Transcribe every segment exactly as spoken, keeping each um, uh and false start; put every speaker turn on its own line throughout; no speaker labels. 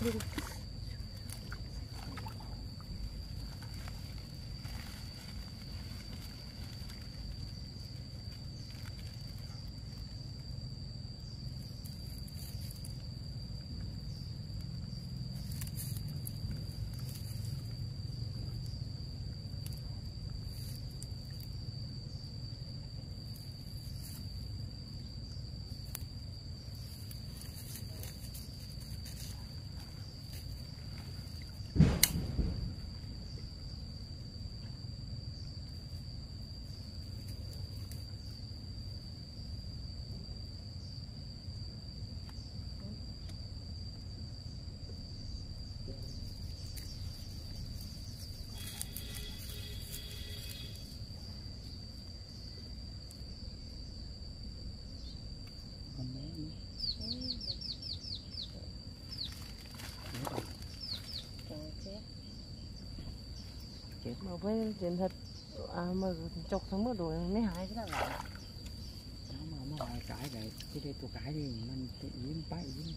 chết mà với chuyện thật à, mà chọc xong mới đuổi mấy hai cái là
mà mà cái đấy cái đây tụi cái thì mình tự nhiên bay chứ.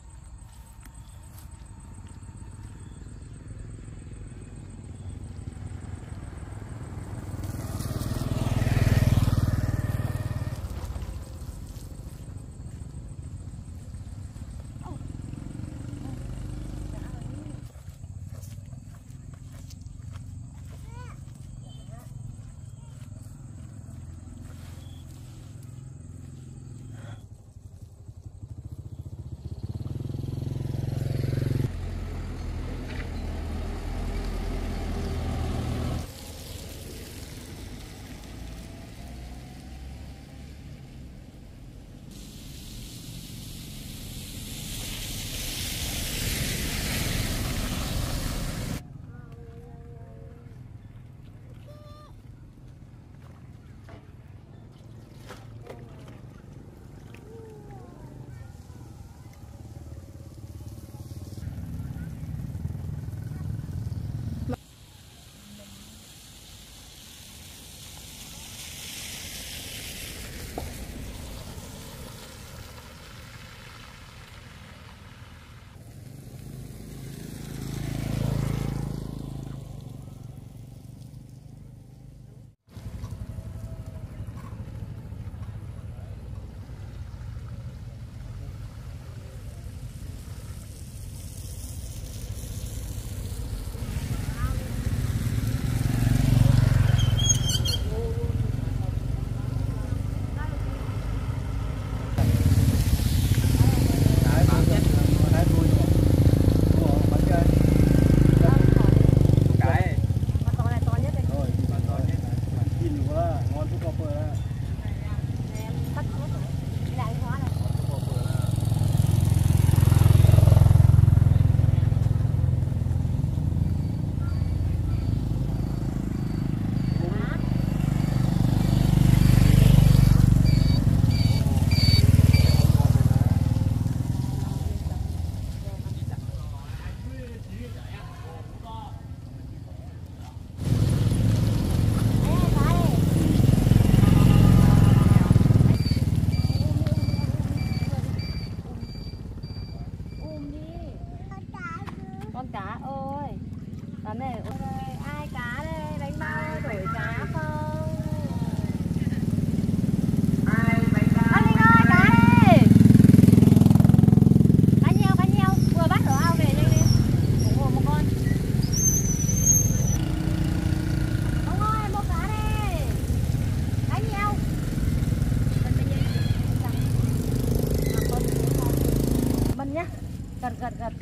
gật gật gật.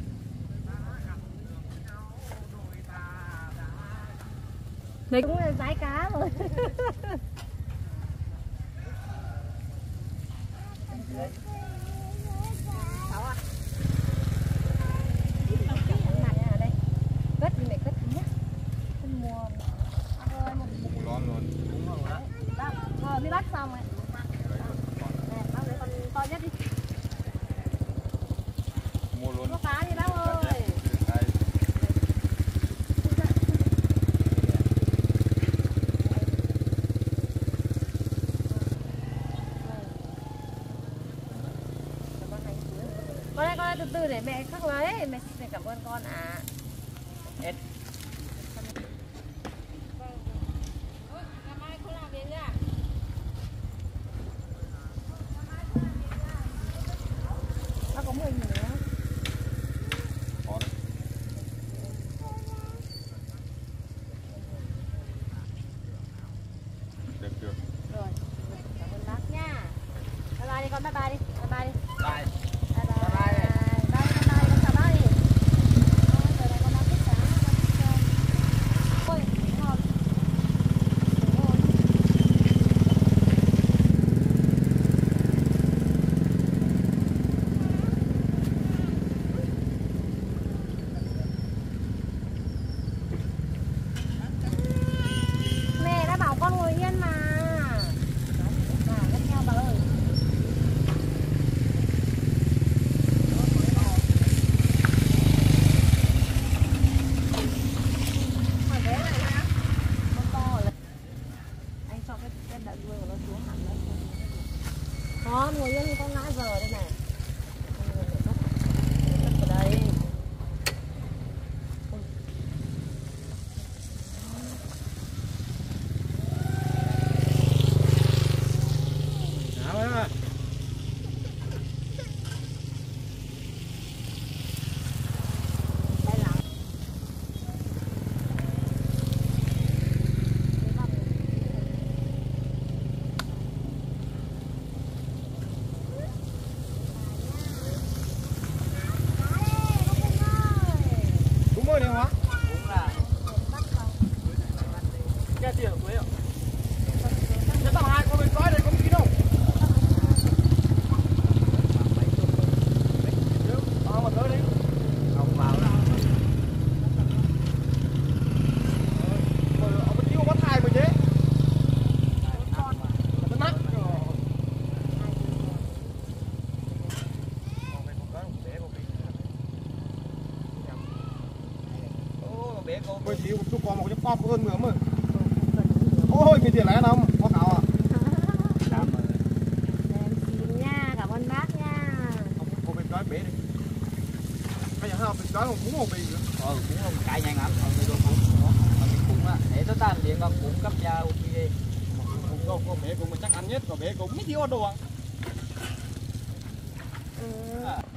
Đấy cũng là dái cá rồi. Sáu à? Đây. Cất đi mẹ cất nhé. Không mua. Ơi một một lon luôn. Đúng rồi. Rồi mới bắt xong rồi. Nè, bác lấy con to nhất đi.
Mua luôn.
Có cá đi bác ơi. Con đây, con đây, từ từ để mẹ khắc lấy. Mẹ, mẹ cảm ơn con ạ.
Hết.
Bác có mười nghìn nữa.
Có đấy. Được chưa?
Rồi, cảm ơn bác nha. Bye bye đi con, bye bye đi. Bye bye đi.
Bye.
Bye bye.
Bye bye.
Bye bye, bye con chào bác đi. Thôi, giờ này con đang thích cá. Ôi, ngon. Mẹ đã bảo con ngồi yên mà. À, rất theo bà ơi. Hỏi bé này nha. Con to rồi. Anh cho cái cái đợt đuôi của nó xuống hẳn đấy. Con ngồi yên thì con ngã giờ đây này. Con ngồi để cất. Cất vào đây.
Nào em ạ.
Đây là
Đúng rồi đấy hả?
Cũng là cái tiền của em.
Thế tao hai con bên coi đây có một ký đâu. Ờ mà tới đi.
Không vào đâu.
Rồi ông bên kia bắt hai mình thế. Nó nặng.
Ô, bé cô.
Mười triệu chú còn một cái pop hơn nữa mà. Ôi cái tiền lẻ đâu, có cào à?
em xin nha, cảm ơn bác nha.
Không, cô bên coi bể đi. Bây giờ không, bên coi cũng một bì nữa.
Ờ, cũng không cãi nhanh lắm. Ờ, tôi cũng mà mình cũng á, để tôi tan liền con cũng cấp ra ok đi.
Cô, cô bể cũng chắc ăn nhất, còn bể cũng mấy thiếu đồ.
Ừ.
À.